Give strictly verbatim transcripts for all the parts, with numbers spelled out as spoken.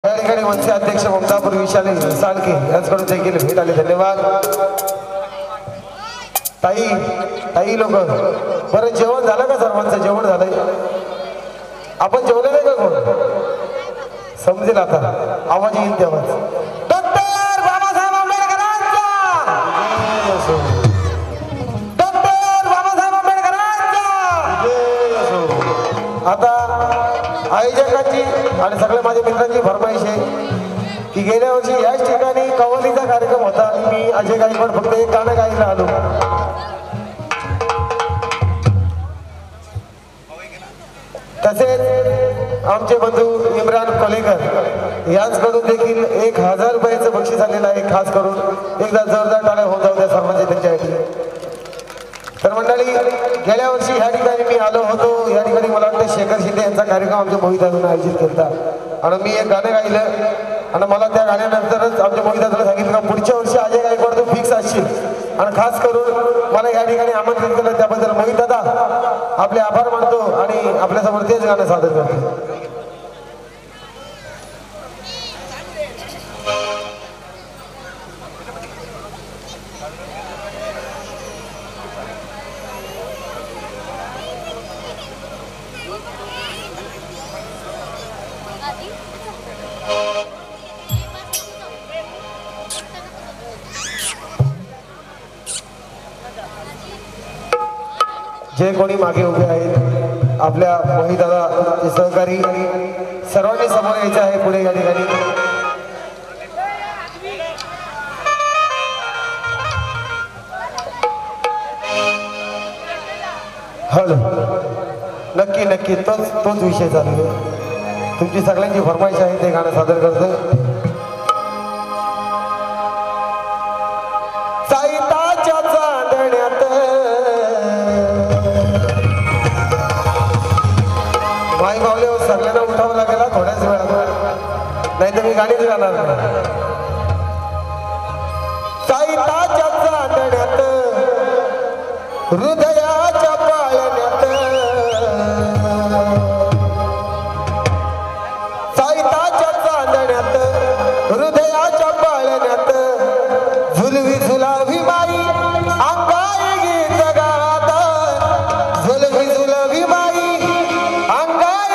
या ठिकाणी मनसे अध्यक्ष ममतापूर विशाले साळके यांच्याकडून देखील भेट आले. धन्यवाद. ताई ताई लोक बरं जेवण झालं का? सर्वांचं जेवण झालंय? आपण जेवले नाही का कोण? समजेल आता, आवाज येईल तेव्हाच. डॉक्टर बाबासाहेब आंबेडकरांचा, डॉक्टर बाबासाहेब आंबेडकरांचा. आता आयोजकांची आणि सगळ्या माझ्या मित्रांची फरमाईश आहे की गेल्या वर्षी याच ठिकाणी कव्वालीचा कार्यक्रम होता आणि मी अजय गायकवाड फक्त एक गाणं गायला आलो. तसेच आमचे बंधू इम्रान कोलेकर यांच्याकडून देखील एक हजार रुपयाचं बक्षीस आलेलं आहे. खास करून एकदा जोरदार टाळ्या होऊन जाऊ द्या सर्वांचे त्यांच्यासाठी. तर मंडळी, गेल्या वर्षी ह्या ठिकाणी मी आलो होतो. या ठिकाणी मला वाटतं शेखर शिंदे यांचा कार्यक्रम आमच्या मोहितदादांना आयोजित केला आणि मी एक गाणं गायलं आणि मला त्या गाण्यानंतरच आमच्या मोहितदादांना सांगितलं का पुढच्या वर्षी अजय गायकवाड तू फिक्स असशील आणि खास करून मला या ठिकाणी आमंत्रित केलं. त्याबद्दल मोहितदादा आपले आभार मानतो आणि आपल्यासमोर तेच गाणं सादर करतो. जे कोणी मागे उभे आहेत आपल्या मोहितदादाचे सहकारी सर्वांनी समोर यायचं आहे. पुढे या ठिकाणी हॅलो, नक्की नक्की तोच तोच विषय चालू आहे. तुमची सगळ्यांची फरमाईश आहे ते गाणं सादर करतो. सगळ्यांना उठावं लागेल थोड्याच वेळात, नाही तर मी गाणीच गाणार नाही. साईताच्या चांदण्यात हृदयाच्या पाळण्यात, साईताच्या चांदण्यात हृदयाच्या पाळण्यात झुलवी झुलावी माई अंगाई गीत गात, झुलवी झुलवी माई अंगाई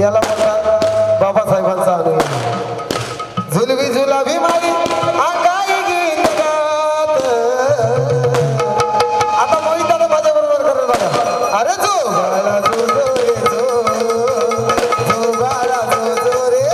याला म्हणतात बाबासाहेबांचा अनुयायी झुलवी झुलावी माई अंगाई गीत गात आता मोहित दादा माझ्या बरोबर करत बघा अरे जो बाळा जो जो रे जो जो बाळा जो जो रे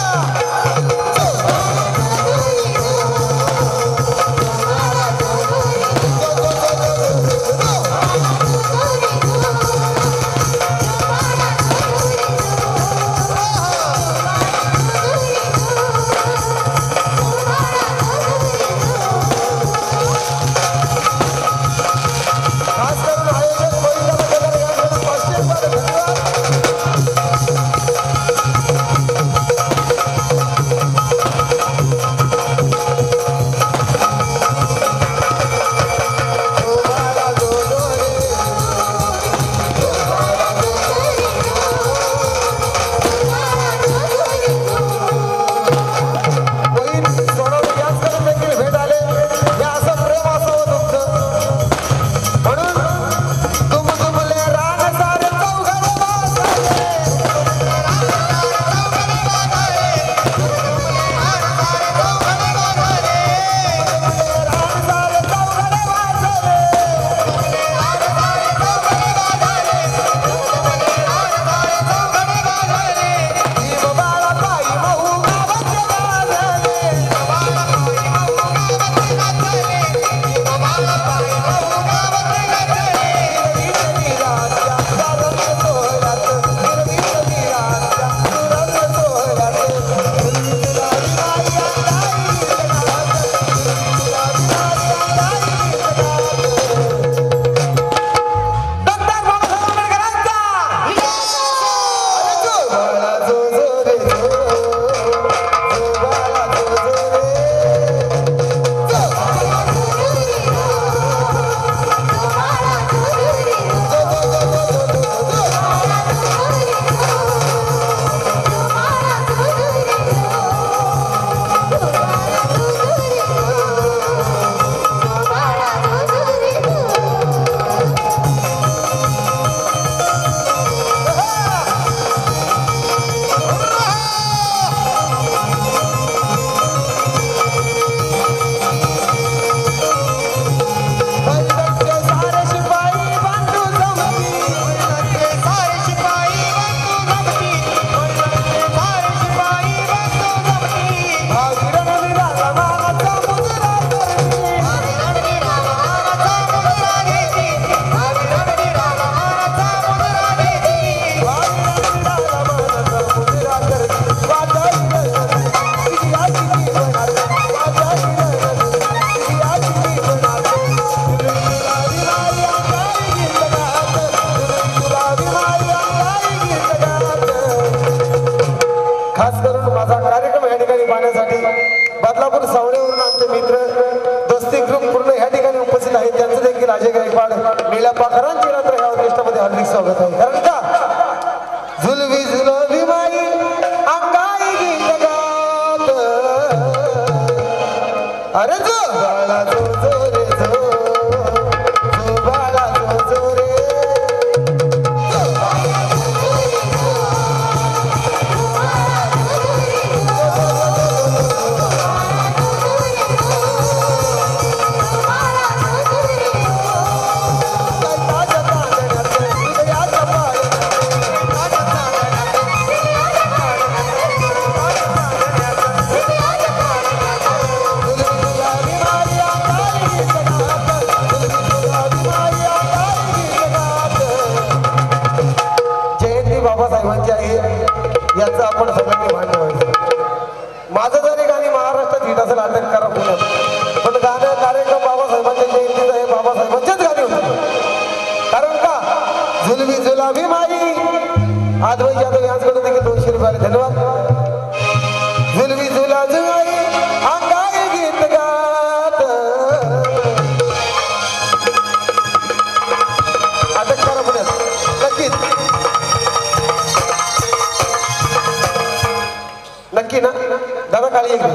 नक्की ना दादा काळी एक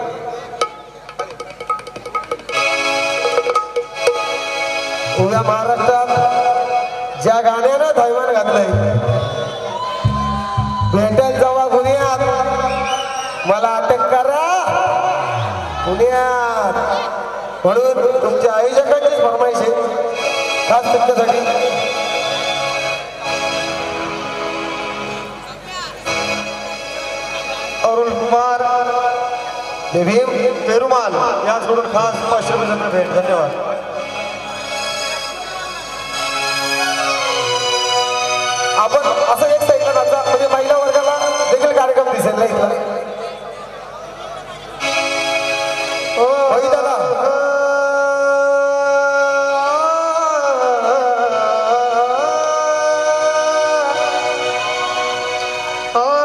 उद्या महाराष्ट्रात ज्या गाण्यानं दैवान घातलंय भेटत जावा गुन्ह्यात, मला अटक करा पुण्यात. म्हणून तुमच्या आयोजकांचीच फरमाईश आहे खास तुमच्यासाठी. अरुण कुमार भीम पेरुमाल याचकडून खास पाचशे रुपये भेट. धन्यवाद. आपण असं एक साईडला नाचा म्हणजे महिला वर्गाला देखील कार्यक्रम दिसेल ना इथला.